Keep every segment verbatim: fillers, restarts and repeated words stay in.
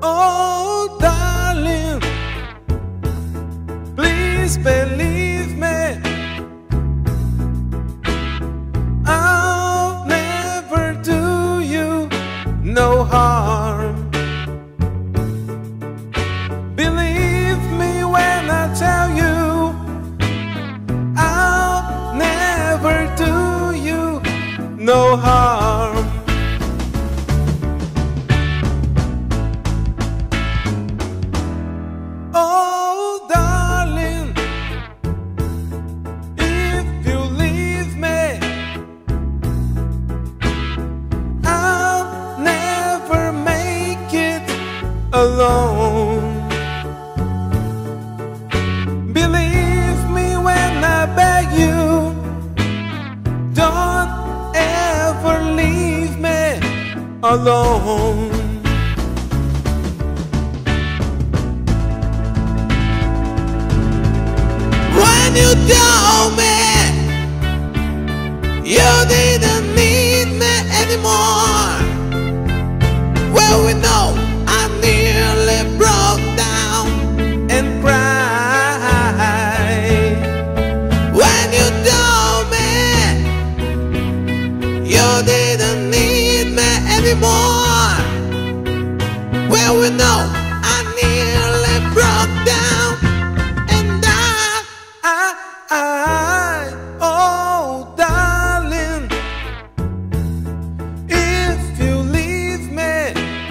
Oh, darling, please believe me, I'll never do you no harm. Believe me when I tell you, I'll never do you no harm. Oh, darling, if you leave me, I'll never make it alone. Believe me when I beg you, don't ever leave me alone. When you told me you didn't need me anymore, well, we know I nearly broke down and cried. When you told me you didn't need me anymore, well, we know I nearly broke down. I, oh darling, if you leave me,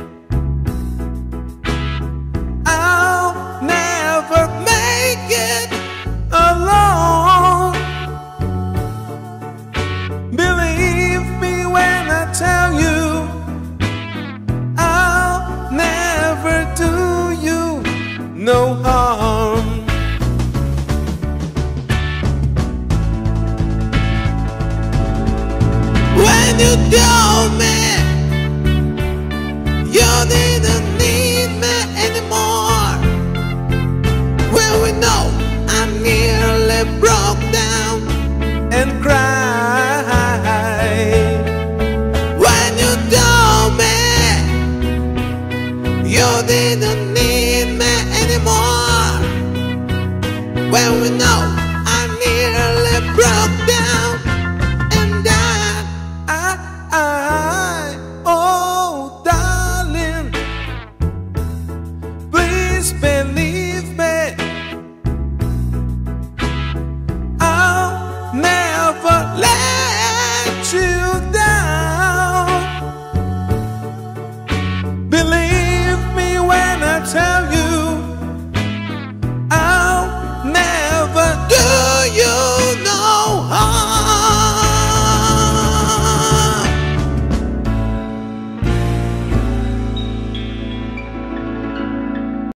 I'll never make it alone. Believe me when I tell you, I'll never do you no harm.